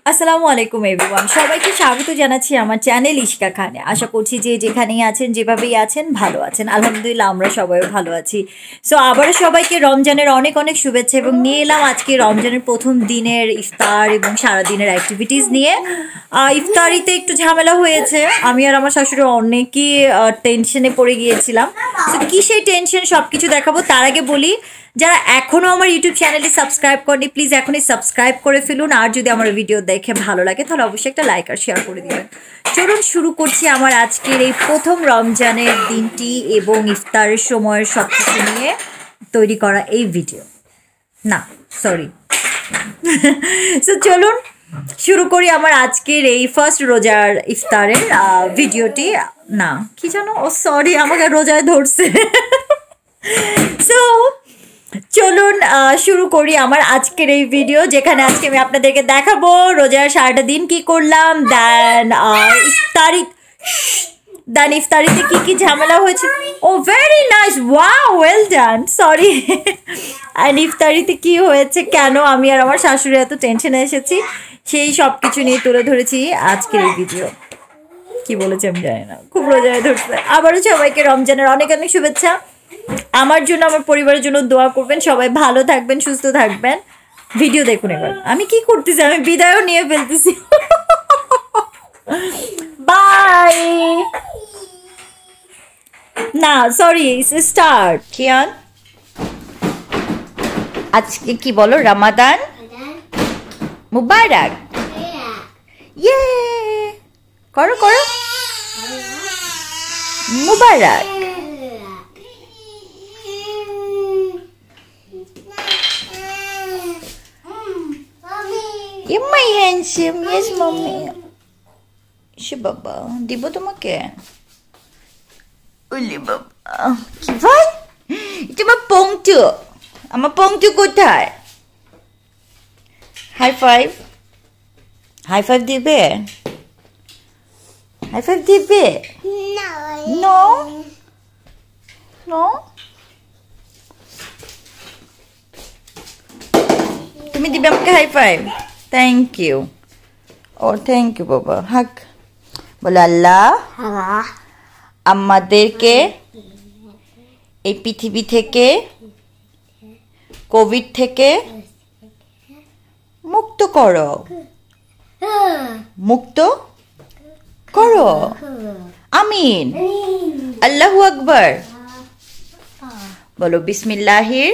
আসসালামু আলাইকুম এভরিওয়ান, সবাইকে স্বাগত জানাচ্ছি আমার চ্যানেল ইশকা খানে। আশা করছি যে যেখানেই আছেন যেভাবেই আছেন ভালো আছেন। আলহামদুলিল্লাহ আমরা সবাই ভালো আছি। সো আবারও সবাইকে রমজানের অনেক অনেক শুভেচ্ছা এবং নিয়ে এলাম আজকে রমজানের প্রথম দিনের ইফতার এবং সারাদিনের অ্যাক্টিভিটিস নিয়ে। ইফতারিতে একটু ঝামেলা হয়েছে, আমি আর আমার শাশুড়ি অনেকই টেনশনে পড়ে গিয়েছিলাম। তো কী সেই টেনশন সব কিছু দেখাবো। তার আগে বলি, যারা এখনও আমার ইউটিউব চ্যানেলটি সাবস্ক্রাইব করেনি প্লিজ এখনই সাবস্ক্রাইব করে ফেলুন। আর যদি আমার ভিডিও দেখে ভালো লাগে তাহলে অবশ্যই একটা লাইক আর শেয়ার করে দিবেন। চলুন শুরু করছি আমার আজকের এই প্রথম রমজানের দিনটি এবং ইফতারের সময়ের সব কিছু নিয়ে তৈরি করা এই ভিডিও। না সরি সো চলুন শুরু করি আমার আজকের এই ফার্স্ট রোজার ইফতারের ভিডিওটি। না কি জানো, ও সরি আমাকে রোজায় ধরছে। সো চলুন শুরু করি আমার আজকের এই ভিডিও, যেখানে আজকে আমি আপনাদেরকে দেখাবো রোজার সারাটা দিন কি করলাম, দেন ইফতারিতে কি কি ঝামেলা হয়েছে। ও very nice, wow well done, sorry. And ইফতারিতে কি হয়েছে, কেন আমি আর আমার শাশুড়ি এত টেনশনে এসেছি, সেই সব কিছু নিয়ে তুলে ধরেছি আজকের এই ভিডিও। কি বলেছে আমি জানি না, খুব রোজায় ধরছে। আবারও সবাইকে রমজানের অনেক অনেক শুভেচ্ছা। আমার জন্য আমার পরিবারের জন্য দোয়া করবেন, সবাই ভালো থাকবেন, সুস্থ থাকবেন। ভিডিও দেখুন এবার আমি কি করতেছি, আমি বিদায়ও নিয়ে ফেলতেছি। বাই। না সরি, স্টার্ট। কিয়ান আজকে কি বলো, রমাদান মুবারক। ইয়ে করো করো, মুবারক। You're my handsome, yes mommy. সে বাবা দিব তোমাকে, ওলে বাবা কি ভাই, এটা আমার পংটু কোথায়? হাই ফাইভ, হাই ফাইভ দিবে, হাই ফাইভ দিবে? নো নো, তুমি দিবে আমাকে হাই ফাইভ? Thank you. ও থ্যাংক ইউ বাবা। হাক বলো, আল্লাহ আমাদেরকে এই পৃথিবী থেকে, কোভিড থেকে মুক্ত করো, মুক্ত করো, আমিন। আল্লাহু আকবার। বলো বিসমিল্লাহির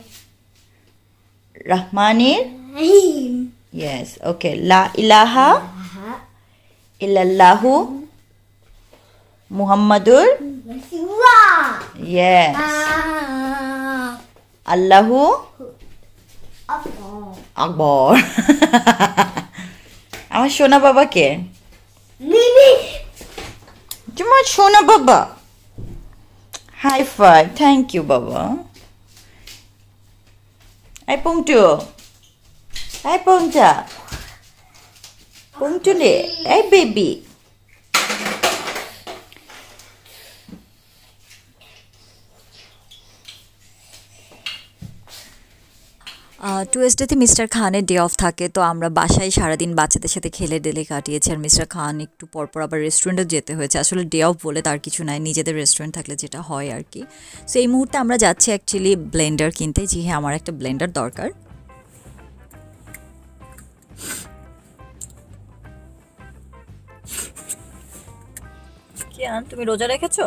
রহমানির Yes, okay. La ilaha illallahu Muhammadur. Yes. Allahu Akbar. আমার সোনা বাবা কে? তোমার সোনা বাবা। হাই ফাইভ, থ্যাংক ইউ বাবা। এই পংটু, এই পংটা, পংটুলে, এই বেবি। টুয়েসডেতে মিস্টার খানের ডে অফ থাকে, তো আমরা বাসায় সারাদিন বাচ্চাদের সাথে খেলে ডেলে কাটিয়েছি। আর মিস্টার খান একটু পরপর আবার রেস্টুরেন্টে যেতে হয়েছে। আসলে ডে অফ বলে তার কিছু নাই, নিজেদের রেস্টুরেন্ট থাকলে যেটা হয় আর কি। সো এই মুহূর্তে আমরা যাচ্ছি অ্যাকচুয়ালি ব্লেন্ডার কিনতে। জি হ্যাঁ, আমার একটা ব্লেন্ডার দরকার। তুমি রোজা রেখেছ?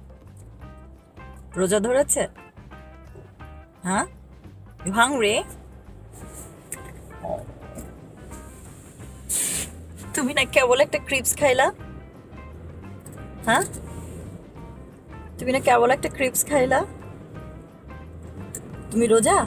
রোজা ধরেছে? হ্যাঁ, ইউ হাংরি? তুমি না কেবল একটা ক্রিপস খাইলা? হ্যাঁ, তুমি না কেবল একটা ক্রিপস খাইলা? তুমি রোজা?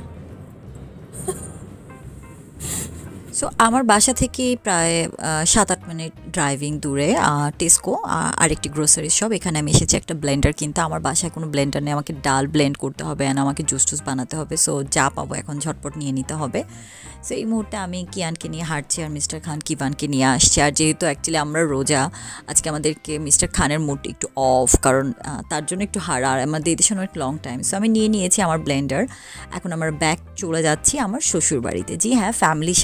সো আমার বাসা থেকে প্রায় 7-8 মিনিট ড্রাইভিং দূরে টেস্কো আরেকটি গ্রোসারি শপ। এখানে আমি এসেছি একটা ব্লেন্ডার কিনতে। আমার বাসায় কোনো ব্লেন্ডার নেই, আমাকে ডাল ব্লেন্ড করতে হবে আর আমাকে জুস টুস বানাতে হবে। সো যা পাবো এখন ঝটপট নিয়ে নিতে হবে। সো এই মুহূর্তে আমি কিয়ানকে নিয়ে হাঁটছি আর মিস্টার খান কিভানকে নিয়ে আসছি। আর যেহেতু অ্যাকচুয়ালি আমরা রোজা, আজকে আমাদেরকে মিস্টার খানের মুড একটু অফ, কারণ তার জন্য একটু হার, আর আমাদের এদেশে অনেক লং টাইম। সো আমি নিয়েছি আমার ব্লেন্ডার। এখন আমার ব্যাক চলে যাচ্ছি আমার শ্বশুর বাড়িতে। জি হ্যাঁ, ফ্যামিলির সাথে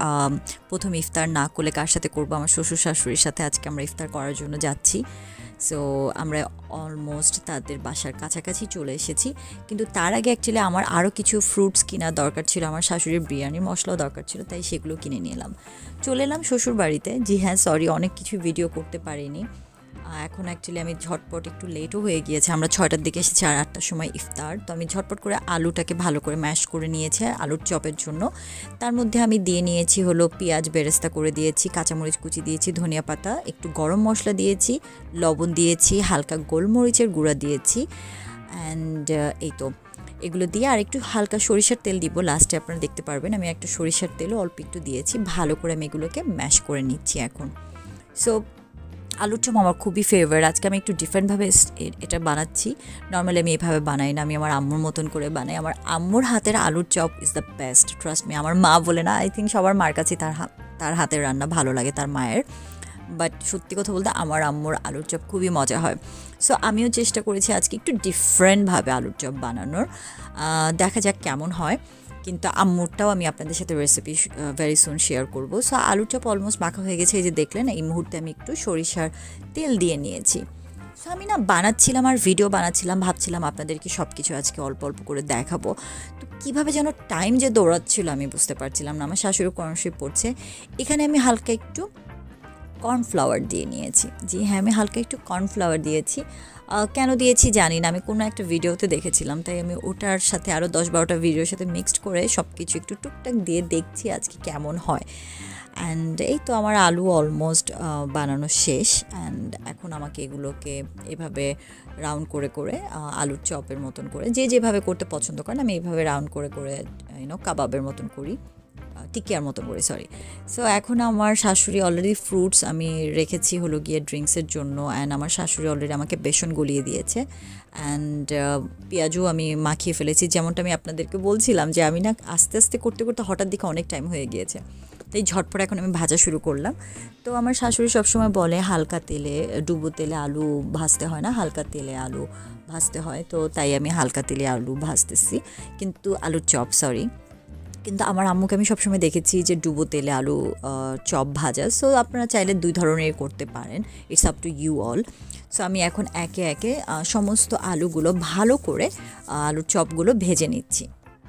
প্রথম ইফতার না করলে কার সাথে করবো, আমার শ্বশুর শাশুড়ির সাথে আজকে আমরা ইফতার করার জন্য যাচ্ছি। সো আমরা অলমোস্ট তাদের বাসার কাছাকাছি চলে এসেছি, কিন্তু তার আগে অ্যাকচুয়ালি আমার আরও কিছু ফ্রুটস কেনার দরকার ছিল, আমার শাশুড়ির বিরিয়ানির মশলাও দরকার ছিল, তাই সেগুলো কিনে নিয়ে এলাম। চলে এলাম শ্বশুর বাড়িতে। জি হ্যাঁ, সরি অনেক কিছু ভিডিও করতে পারিনি। এখন অ্যাকচুয়ালি আমি ঝটপট একটু লেটও হয়ে গিয়েছে, আমরা 6টার দিকে এসেছি আর 8টার সময় ইফতার। তো আমি ঝটপট করে আলুটাকে ভালো করে ম্যাশ করে নিয়েছি আলুর চপের জন্য। তার মধ্যে আমি দিয়ে নিয়েছি হলো পেঁয়াজ বেরেস্তা করে দিয়েছি, কাঁচামরিচ কুচি দিয়েছি, ধনিয়া পাতা, একটু গরম মশলা দিয়েছি, লবণ দিয়েছি, হালকা গোলমরিচের গুঁড়া দিয়েছি, অ্যান্ড এই তো এগুলো দিয়ে আর একটু হালকা সরিষার তেল দিব লাস্টে, আপনারা দেখতে পারবেন। আমি একটা সরিষার তেলও অল্প একটু দিয়েছি, ভালো করে আমি এগুলোকে ম্যাশ করে নিচ্ছি এখন। সো আলুর চপ আমার খুবই ফেভারিট। আজকে আমি একটু ডিফারেন্টভাবে এটা বানাচ্ছি। নর্মালি আমি এভাবে বানাই না, আমি আমার আম্মুর মতন করে বানাই। আমার আম্মুর হাতের আলুর chop is the best, trust me. আমার মা বলে না, আই থিঙ্ক সবার মার কাছে তার হাতের রান্না ভালো লাগে, তার মায়ের। বাট সত্যি কথা বলতে আমার আম্মুর আলুর চপ খুবই মজা হয়। সো আমিও চেষ্টা করেছি আজকে একটু ডিফারেন্টভাবে আলুর চপ বানানোর, দেখা যাক কেমন হয়। কিন্তু আম্মুরটাও আমি আপনাদের সাথে রেসিপি ভেরি সুন শেয়ার করবো। সো আলুর চপ অলমোস্ট মাখা হয়ে গেছে, এই যে দেখলেন। এই মুহূর্তে আমি একটু সরিষার তেল দিয়ে নিয়েছি। সো আমি না বানাচ্ছিলাম আর ভিডিও বানাচ্ছিলাম, ভাবছিলাম আপনাদেরকে সব কিছু আজকে অল্প অল্প করে দেখাবো। তো কীভাবে যেন টাইম যে দৌড়াচ্ছিল আমি বুঝতে পারছিলাম না। আমার শাশুড়ি কর্নশিপ পড়ছে, এখানে আমি হালকা একটু কর্নফ্লাওয়ার দিয়ে নিয়েছি। জি হ্যাঁ, আমি হালকা একটু কর্নফ্লাওয়ার দিয়েছি। কেন দিয়েছি জানি না, আমি কোনো একটা ভিডিওতে দেখেছিলাম, তাই আমি ওটার সাথে আরও 10-12টা ভিডিওর সাথে মিক্সড করে সব কিছু একটু টুকটাক দিয়ে দেখছি আজকে কেমন হয়। অ্যান্ড এই তো আমার আলু অলমোস্ট বানানো শেষ। অ্যান্ড এখন আমাকে এগুলোকে এভাবে রাউন্ড করে করে আলুর চপের মতন করে, যে যেভাবে করতে পছন্দ করেন, আমি এইভাবে রাউন্ড করে করে কাবাবের মতন করি, টিকিয়ার মতো করে, সরি। সো এখন আমার শাশুড়ি অলরেডি ফ্রুটস আমি রেখেছি হলো গিয়ে ড্রিঙ্কসের জন্য, অ্যান্ড আমার শাশুড়ি অলরেডি আমাকে বেসন গলিয়ে দিয়েছে, অ্যান্ড পেঁয়াজও আমি মাখিয়ে ফেলেছি। যেমনটা আমি আপনাদেরকে বলছিলাম যে আমি না আস্তে আস্তে করতে করতে হঠাৎ দিকে অনেক টাইম হয়ে গিয়েছে, তাই ঝটপট এখন আমি ভাজা শুরু করলাম। তো আমার শাশুড়ি সবসময় বলে হালকা তেলে, ডুবো তেলে আলু ভাজতে হয় না, হালকা তেলে আলু ভাজতে হয়। তো তাই আমি হালকা তেলে আলু ভাজতেছি, কিন্তু আলুর চপ, সরি। কিন্তু আমার আম্মুকে আমি সবসময় দেখেছি যে ডুবো তেলে আলু চপ ভাজা। সো আপনারা চাইলে 2 ধরনের করতে পারেন, it's up to you all. So আমি এখন একে একে সমস্ত আলুগুলো ভালো করে আলুর চপগুলো ভেজে নিচ্ছি।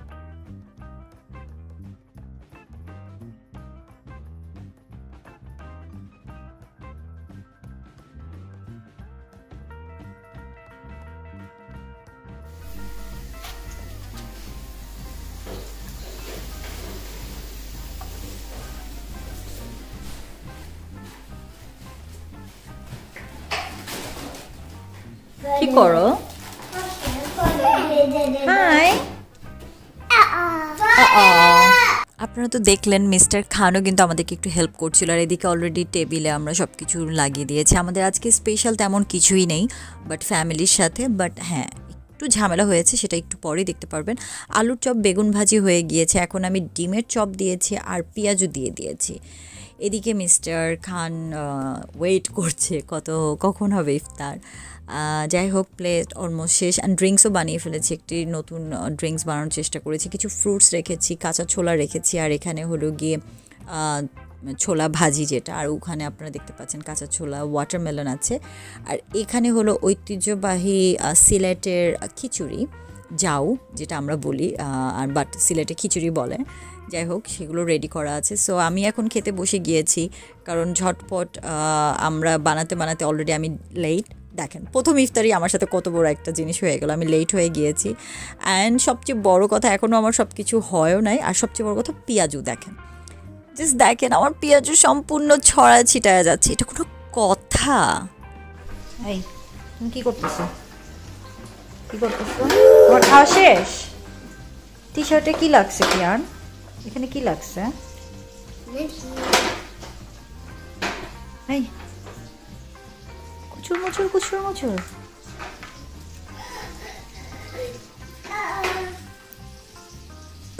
কি করো? হাই। আপনারা তো দেখলেন মিস্টার খানও কিন্তু আমাদেরকে একটু হেল্প করছিল, আর এদিকে অলরেডি টেবিলে আমরা সব কিছু লাগিয়ে দিয়েছি। আমাদের আজকে স্পেশাল তেমন কিছুই নেই, বাট ফ্যামিলির সাথে। বাট হ্যাঁ, একটু ঝামেলা হয়েছে, সেটা একটু পরেই দেখতে পারবেন। আলুর চপ বেগুন ভাজি হয়ে গিয়েছে, এখন আমি ডিমের চপ দিয়েছি আর পেঁয়াজও দিয়ে দিয়েছি। এদিকে মিস্টার খান ওয়েট করছে কখন হবে ইফতার। যাই হোক, প্লেট অলমোস্ট শেষ। অ্যান্ড ড্রিঙ্কসও বানিয়ে ফেলেছি, একটি নতুন ড্রিঙ্কস বানানোর চেষ্টা করেছি। কিছু ফ্রুটস রেখেছি, কাঁচা ছোলা রেখেছি, আর এখানে হলো গিয়ে ছোলা ভাজি যেটা, আর ওখানে আপনারা দেখতে পাচ্ছেন কাঁচা ছোলা, ওয়াটারমেলন আছে। আর এখানে হলো ঐতিহ্যবাহী সিলেটের খিচুড়ি, যাও যেটা আমরা বলি, আর বাট সিলেটে খিচুড়ি বলে। যাই হোক, সেগুলো রেডি করা আছে। সো আমি এখন খেতে বসে গিয়েছি, কারণ ঝটপট আমরা বানাতে বানাতে অলরেডি আমি লেট। দেখেন, প্রথম ইফতারই আমার সাথে কত বড় একটা জিনিস হয়ে গেল, আমি লেট হয়ে গিয়েছি। অ্যান্ড সবচেয়ে বড় কথা, এখনও আমার সব কিছু হয়ও নাই। আর সবচেয়ে বড় কথা, পেঁয়াজু দেখেন, জাস্ট দেখেন আমার পেঁয়াজু সম্পূর্ণ ছড়া ছিটায় যাচ্ছে। এটা কোনো কথা? এই তুমি কী করতেছো? তোমার খাওয়া শেষ? টি শার্টে কী লাগছে কিয়ান? এখানে কি লাগছে? এই কুচুর মুচুর।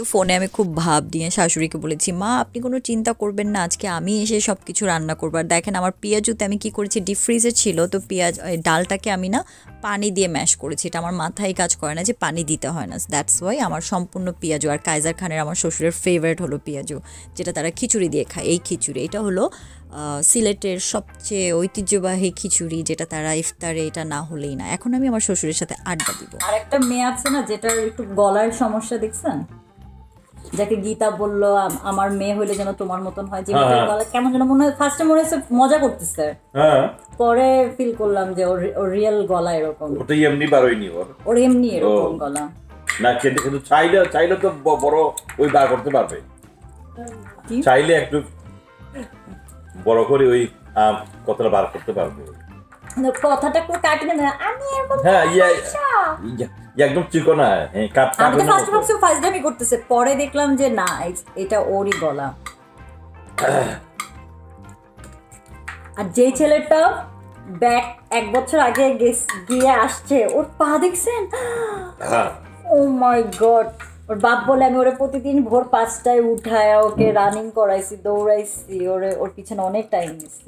ফোনে আমি খুব ভাব দিয়ে শাশুড়িকে বলেছি, মা আপনি কোনো চিন্তা করবেন না, আজকে আমি এসে সব কিছু রান্না করবো। আর দেখেন আমার পেঁয়াজুতে আমি কি করেছি, ডিপ ফ্রিজে ছিল তো পেঁয়াজ ডালটাকে আমি না পানি দিয়ে ম্যাশ করেছি। এটা আমার মাথায় কাজ করে না যে পানি দিতে হয় না, দ্যাটস ওয়াই আমার সম্পূর্ণ পেঁয়াজু। আর কাইজার খানের আমার শ্বশুরের ফেভারিট হলো পেঁয়াজু, যেটা তারা খিচুড়ি দিয়ে খায়। এই খিচুড়ি এটা হলো সিলেটের সবচেয়ে ঐতিহ্যবাহী খিচুড়ি, যেটা তারা ইফতারে এটা না হলেই না। এখন আমি আমার শ্বশুরের সাথে আড্ডা দিব। আর একটা মেয়ে আছে না যেটার একটু গলার সমস্যা, দেখছেন, যাকে গীতা বললো আমার মেয়ে হইলে যেন তোমার মতন হয়, যে গলা কেমন যেন মনে হয়, ফার্স্টে মনে হচ্ছে মজা করতেছে, পরে ফিল করলাম যে ওর রিয়েল গলা এরকম। ওটাই এমনি বারোয়নি ওর এমনি এরকম গলা না, কিন্তু চাইলে তো বড় ওই বার করতে পারবে, চাইলে একটু বড় করে ওই কথাটা বার করতে পারবে। কথাটা একটু কাটি না, আমি এরকম একদম চিকনা। আমি তো ফার্স্ট টাইমই করতেছে, পরে দেখলাম যে না এটা ওরই গলা। আর যে ছেলেটা ব্যাক 1 বছর আগে গিয়ে আসছে, ওর পা দেখছেন, ও মাই গড। ওর বাপ বলে আমি ওরে প্রতিদিন ভোর 5টায় উঠায় ওকে রানিং করাইছি, দৌড়াইছি, ওর পিছনে অনেক টাইম দিচ্ছি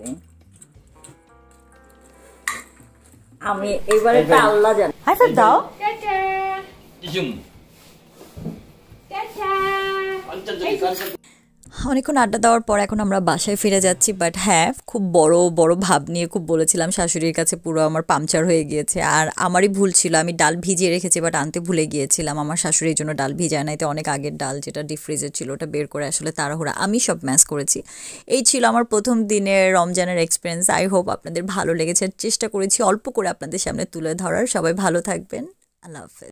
আমি। এবারে আল্লাহ জানে। আচ্ছা দাও অনেকক্ষণ আড্ডা দেওয়ার পর এখন আমরা বাসায় ফিরে যাচ্ছি। বাট হ্যাঁ, খুব বড় বড় ভাব নিয়ে খুব বলেছিলাম শাশুড়ির কাছে, পুরো আমার পাংচার হয়ে গিয়েছে। আর আমারই ভুল ছিল, আমি ডাল ভিজিয়ে রেখেছি বাট আনতে ভুলে গিয়েছিলাম। আমার শাশুড়ির জন্য ডাল ভিজায় নাই, তো অনেক আগের ডাল যেটা ডিপ ফ্রিজে ছিল ওটা বের করে আসলে তাড়াহুড়া আমি সব ম্যাশ করেছি। এই ছিল আমার প্রথম দিনের রমজানের এক্সপিরিয়েন্স। আই হোপ আপনাদের ভালো লেগেছে। চেষ্টা করেছি অল্প করে আপনাদের সামনে তুলে ধরার। সবাই ভালো থাকবেন, আল্লাহ হাফেজ।